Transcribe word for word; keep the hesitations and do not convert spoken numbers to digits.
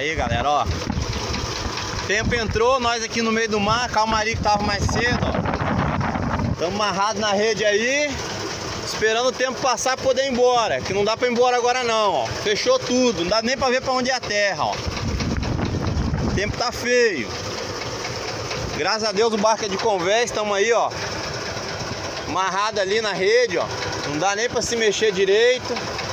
Aí, galera, ó. O tempo entrou, nós aqui no meio do mar, calmaria que tava mais cedo, ó. Estamos amarrados na rede aí, esperando o tempo passar pra poder ir embora. Que não dá pra ir embora agora não, ó. Fechou tudo, não dá nem pra ver pra onde é a terra, ó. O tempo tá feio. Graças a Deus o barco é de convés, estamos aí, ó. Amarrado ali na rede, ó. Não dá nem pra se mexer direito.